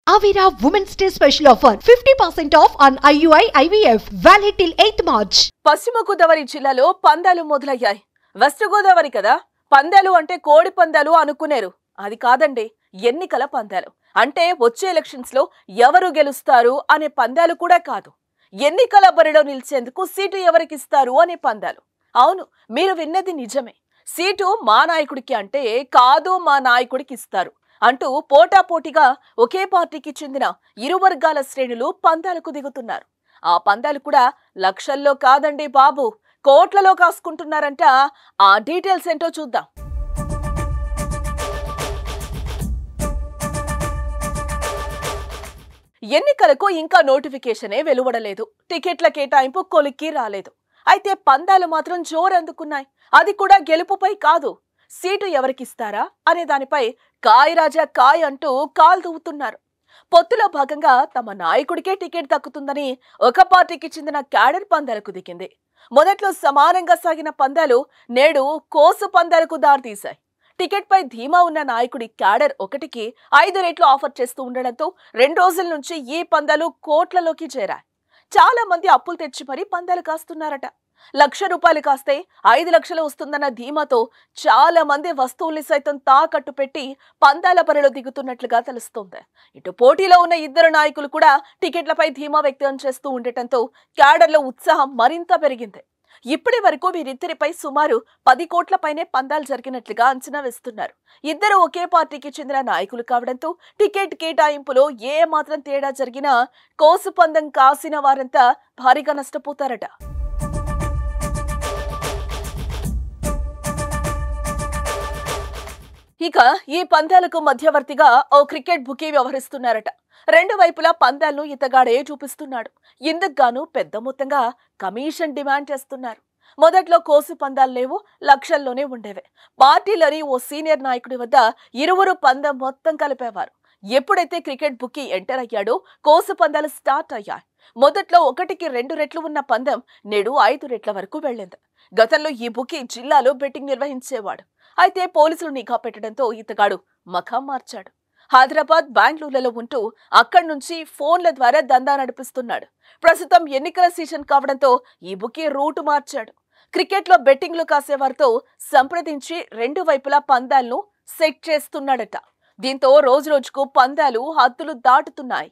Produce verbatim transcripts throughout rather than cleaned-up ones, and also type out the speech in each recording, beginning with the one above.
Avira Women's Day special offer fifty percent off on I U I I V F valid till eighth March. పశ్చిమ గోదావరి జిల్లాలో పందాలు మొదలయ్యాయి. West Godavari కదా, పందాలు అంటే కోడి పందాలు అనుకునేరు. అది కాదండి, ఎన్నికల పందాలు. అంటే వచ్చే ఎలక్షన్స్ లో ఎవరు గెలుస్తారు అనే పందాలు కూడా కాదు. ఎన్నికల బరిలో నిలిచేందుకు సీటు ఎవరికి ఇస్తారు అనే పందాలు. అవును, మీరు విన్నది నిజమే. సీటు మా నాయకుడికి అంటే కాదు మా నాయకుడికి ఇస్తారు అంటూ పోటాపోటీగా ఒకే పార్టీకి చెందిన ఇరు వర్గాల శ్రేణులు పందాలకు దిగుతున్నారు. ఆ పందాలు కూడా లక్షల్లో కాదండి బాబు, కోట్లలో కాసుకుంటున్నారంట. ఆ డీటెయిల్స్ ఏంటో చూద్దాం. ఎన్నికలకు ఇంకా నోటిఫికేషనే వెలువడలేదు. టికెట్ల కేటాయింపు కొలిక్కి రాలేదు. అయితే పందాలు మాత్రం జోరందుకున్నాయి. అది కూడా గెలుపుపై కాదు, సీటు ఎవరికిస్తారా అనే దానిపై కాయ్ రాజా కాయ్ అంటూ కాల్ దూవుతున్నారు. పొత్తులో భాగంగా తమ నాయకుడికే టికెట్ దక్కుతుందని ఒక పార్టీకి చెందిన క్యాడర్ పందాలకు దిగింది. మొదట్లో సమానంగా సాగిన పందాలు నేడు కోసు పందాలకు దారితీశాయి. టికెట్ పై ధీమా ఉన్న నాయకుడి క్యాడర్ ఒకటికి ఐదు రేట్లు ఆఫర్ చేస్తూ ఉండడంతో రెండు రోజుల నుంచి ఈ పందాలు కోట్లలోకి చేరాయి. చాలా మంది అప్పులు తెచ్చి మరీ పందాలు కాస్తున్నారట. లక్ష రూపాయలు కాస్తే ఐదు లక్షలు వస్తుందన్న ధీమాతో చాలా మంది వస్తువుల్ని సైతం తాకట్టు పెట్టి పందాల బరిలో దిగుతున్నట్లుగా తెలుస్తోంది. ఇటు పోటీలో ఉన్న ఇద్దరు నాయకులు కూడా టికెట్లపై ధీమా వ్యక్తం చేస్తూ ఉండటంతో క్యాడర్లో ఉత్సాహం మరింత పెరిగింది. ఇప్పటి వరకు వీరిద్దరిపై సుమారు పది కోట్ల పైనే పందాలు జరిగినట్లుగా అంచనా వేస్తున్నారు. ఇద్దరు ఒకే పార్టీకి చెందిన నాయకులు కావడంతో టికెట్ కేటాయింపులో ఏ మాత్రం తేడా జరిగినా కోసు పందెం కాసిన వారంతా భారీగా నష్టపోతారట. ఇక ఈ పందాలకు మధ్యవర్తిగా ఓ క్రికెట్ బుకీ వ్యవహరిస్తున్నారట. రెండు వైపులా పందాలను ఇతగాడే చూపిస్తున్నాడు. ఇందుకు గాను పెద్ద మొత్తంగా కమిషన్ డిమాండ్ చేస్తున్నారు. మొదట్లో కోసు పందాలు లేవు, లక్షల్లోనే ఉండేవే. పార్టీలోని ఓ సీనియర్ నాయకుడి వద్ద ఇరువురు పందెం మొత్తం కలిపేవారు. ఎప్పుడైతే క్రికెట్ బుకీ ఎంటర్ అయ్యాడో కోసు పందాలు స్టార్ట్ అయ్యాయి. మొదట్లో ఒకటికి రెండు రెట్లు ఉన్న పందెం నేడు ఐదు రెట్ల వరకు వెళ్లింది. గతంలో ఈ బుకీ జిల్లాలో బెట్టింగ్ నిర్వహించేవాడు. అయితే పోలీసులు నిఘా పెట్టడంతో ఇతగాడు మఖం మార్చాడు. హైదరాబాద్, బెంగళూరులలో ఉంటూ అక్కడి నుంచి ఫోన్ల ద్వారా దందా నడిపిస్తున్నాడు. ప్రస్తుతం ఎన్నికల సీజన్ కావడంతో ఈ బుకీ రూటు మార్చాడు. క్రికెట్లో బెట్టింగ్లు కాసేవారితో సంప్రదించి రెండు వైపులా పందాలను సెట్ చేస్తున్నాడట. దీంతో రోజు రోజుకు పందాలు హద్దులు దాటుతున్నాయి.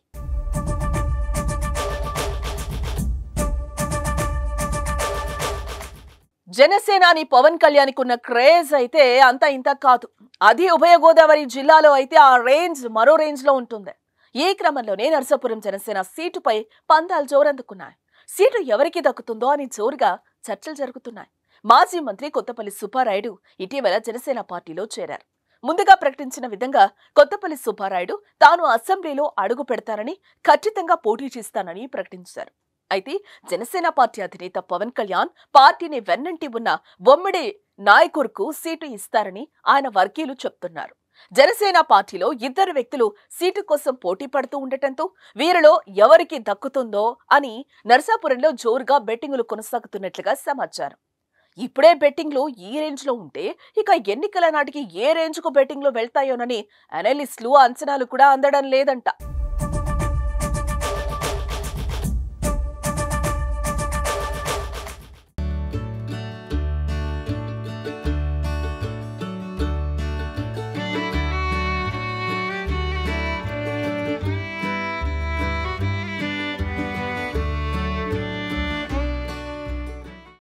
జనసేనాని పవన్ కళ్యాణ్కి ఉన్న క్రేజ్ అయితే అంత ఇంత కాదు. అది ఉభయ గోదావరి జిల్లాలో అయితే ఆ రేంజ్ మరో రేంజ్ లో ఉంటుంది. ఈ క్రమంలోనే నరసాపురం జనసేన సీటుపై పందాలు జోరందుకున్నాయి. సీటు ఎవరికి దక్కుతుందో అని జోరుగా చర్చలు జరుగుతున్నాయి. మాజీ మంత్రి కొత్తపల్లి సుబ్బారాయుడు ఇటీవల జనసేన పార్టీలో చేరారు. ముందుగా ప్రకటించిన విధంగా కొత్తపల్లి సుబ్బారాయుడు తాను అసెంబ్లీలో అడుగు పెడతానని, ఖచ్చితంగా పోటీ చేస్తానని ప్రకటించారు. అయితే జనసేన పార్టీ అధినేత పవన్ కళ్యాణ్ పార్టీని వెన్నంటి ఉన్న బొమ్మిడి నాయకుర్కు సీటు ఇస్తారని ఆయన వర్గీయులు చెప్తున్నారు. జనసేన పార్టీలో ఇద్దరు వ్యక్తులు సీటు కోసం పోటీ పడుతూ ఉండటంతో వీరిలో ఎవరికి దక్కుతుందో అని నరసాపురంలో జోరుగా బెట్టింగులు కొనసాగుతున్నట్లుగా సమాచారం. ఇప్పుడే బెట్టింగ్లు ఈ రేంజ్ లో ఉంటే ఇక ఎన్నికల నాటికి ఏ రేంజ్ కు బెట్టింగ్లు వెళ్తాయోనని అనలిస్టులు అంచనాలు కూడా అందడం లేదంట.